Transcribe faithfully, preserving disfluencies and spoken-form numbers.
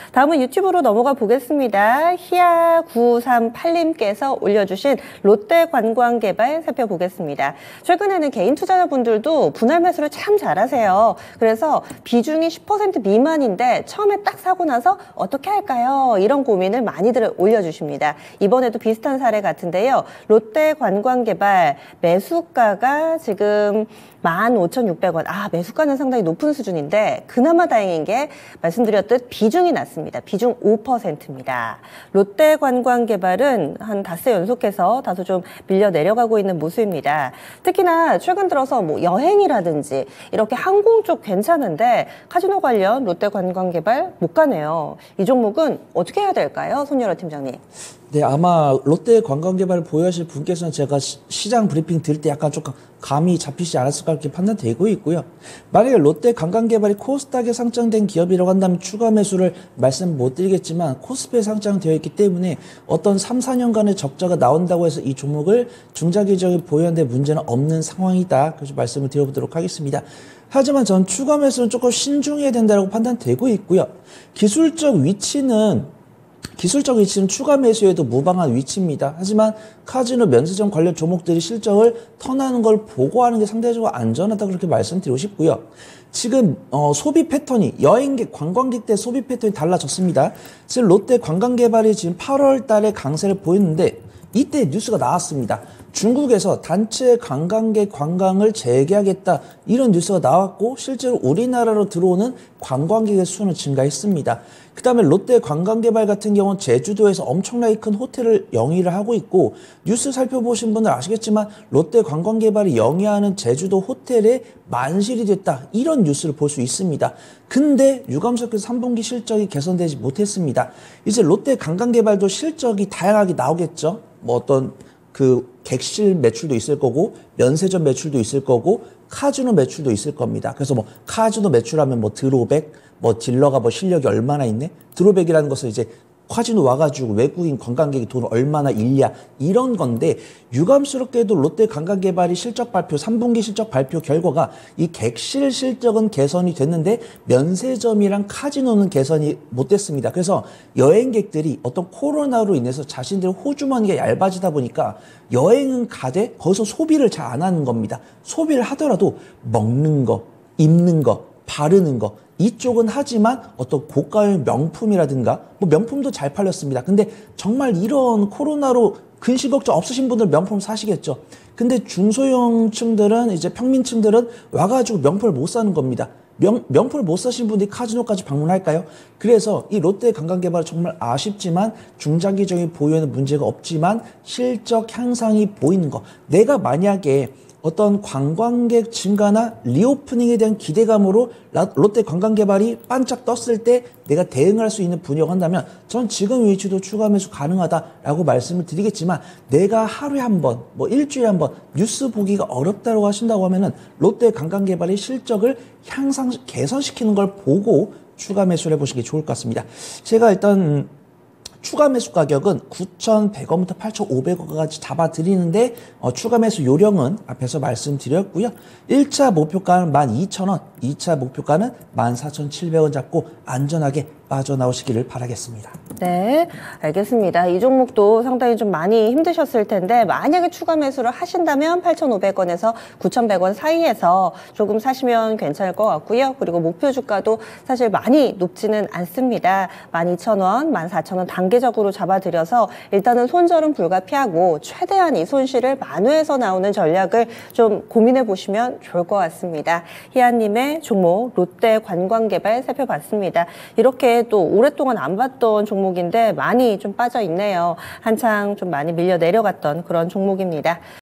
다음은 유튜브로 넘어가 보겠습니다. 히야 구삼팔님께서 올려주신 롯데관광개발 살펴보겠습니다. 최근에는 개인 투자자분들도 분할 매수를 참 잘하세요. 그래서 비중이 십 퍼센트 미만인데 처음에 딱 사고 나서 어떻게 할까요? 이런 고민을 많이들 올려주십니다. 이번에도 비슷한 사례 같은데요. 롯데관광개발 매수가가 지금 만 오천육백 원. 아, 매수가는 상당히 높은 수준인데 그나마 다행인 게 말씀드렸듯 비중이 낮습니다. 비중 오 퍼센트입니다. 롯데관광개발은 한 닷새 연속해서 다소 좀 밀려 내려가고 있는 모습입니다. 특히나 최근 들어서 뭐 여행이라든지 이렇게 항공 쪽 괜찮은데 카지노 관련 롯데관광개발 못 가네요. 이 종목은 어떻게 해야 될까요? 손여러 팀장님. 네, 아마 롯데관광개발을 보유하실 분께서는 제가 시, 시장 브리핑 드릴 때 약간 조금 감이 잡히지 않았을까 이렇게 판단되고 있고요. 만약에 롯데관광개발이 코스닥에 상장된 기업이라고 한다면 추가 매수를 말씀 못 드리겠지만 코스피에 상장되어 있기 때문에 어떤 삼, 사 년간의 적자가 나온다고 해서 이 종목을 중장기적인 보유하는 데 문제는 없는 상황이다. 그래서 말씀을 드려보도록 하겠습니다. 하지만 전 추가 매수는 조금 신중해야 된다고 판단되고 있고요. 기술적 위치는 기술적 위치는 추가 매수에도 무방한 위치입니다. 하지만 카지노 면세점 관련 종목들이 실적을 턴하는 걸 보고하는 게 상대적으로 안전하다고 그렇게 말씀드리고 싶고요. 지금 어, 소비 패턴이 여행객, 관광객들의 소비 패턴이 달라졌습니다. 지금 롯데 관광개발이 지금 팔월 달에 강세를 보였는데 이때 뉴스가 나왔습니다. 중국에서 단체 관광객 관광을 재개하겠다 이런 뉴스가 나왔고 실제로 우리나라로 들어오는 관광객의 수는 증가했습니다. 그 다음에 롯데 관광개발 같은 경우는 제주도에서 엄청나게 큰 호텔을 영위를 하고 있고 뉴스 살펴보신 분들 아시겠지만 롯데 관광개발이 영위하는 제주도 호텔에 만실이 됐다 이런 뉴스를 볼 수 있습니다. 근데 유감스럽게도 삼 분기 실적이 개선되지 못했습니다. 이제 롯데 관광개발도 실적이 다양하게 나오겠죠. 뭐 어떤 그 객실 매출도 있을 거고 면세점 매출도 있을 거고 카지노 매출도 있을 겁니다. 그래서 뭐 카지노 매출하면 뭐 드로백, 뭐 딜러가 뭐 실력이 얼마나 있네? 드로백이라는 것은 이제 카지노 와가지고 외국인 관광객이 돈을 얼마나 잃냐 이런 건데 유감스럽게도 롯데 관광개발이 실적 발표 삼 분기 실적 발표 결과가 이 객실 실적은 개선이 됐는데 면세점이랑 카지노는 개선이 못 됐습니다. 그래서 여행객들이 어떤 코로나로 인해서 자신들의 호주머니가 얇아지다 보니까 여행은 가되 거기서 소비를 잘 안 하는 겁니다. 소비를 하더라도 먹는 거, 입는 거, 바르는 거 이쪽은 하지만 어떤 고가의 명품이라든가 뭐 명품도 잘 팔렸습니다. 근데 정말 이런 코로나로 근심 걱정 없으신 분들 명품 사시겠죠. 근데 중소형층들은 이제 평민층들은 와가지고 명품을 못 사는 겁니다. 명, 명품을 못 사신 분들이 카지노까지 방문할까요? 그래서 이 롯데 관광개발은 정말 아쉽지만 중장기적인 보유에는 문제가 없지만 실적 향상이 보이는 거. 내가 만약에 어떤 관광객 증가나 리오프닝에 대한 기대감으로 롯데 관광개발이 반짝 떴을 때 내가 대응할 수 있는 분야라고 한다면 전 지금 위치도 추가 매수 가능하다라고 말씀을 드리겠지만 내가 하루에 한 번, 뭐 일주일에 한 번 뉴스 보기가 어렵다고 하신다고 하면은 롯데 관광개발의 실적을 향상, 개선시키는 걸 보고 추가 매수를 해보시는 게 좋을 것 같습니다. 제가 일단 추가 매수 가격은 구천백 원부터 팔천오백 원까지 잡아드리는데 어, 추가 매수 요령은 앞에서 말씀드렸고요. 일 차 목표가는 만 이천 원, 이 차 목표가는 만 사천칠백 원 잡고 안전하게 빠져나오시기를 바라겠습니다. 네, 알겠습니다. 이 종목도 상당히 좀 많이 힘드셨을 텐데 만약에 추가 매수를 하신다면 팔천오백 원에서 구천백 원 사이에서 조금 사시면 괜찮을 것 같고요. 그리고 목표 주가도 사실 많이 높지는 않습니다. 만 이천 원, 만 사천 원 단계적으로 잡아드려서 일단은 손절은 불가피하고 최대한 이 손실을 만회해서 나오는 전략을 좀 고민해 보시면 좋을 것 같습니다. 희아님의 종목 롯데관광개발 살펴봤습니다. 이렇게 또 오랫동안 안 봤던 종목인데 많이 좀 빠져 있네요. 한창 좀 많이 밀려 내려갔던 그런 종목입니다.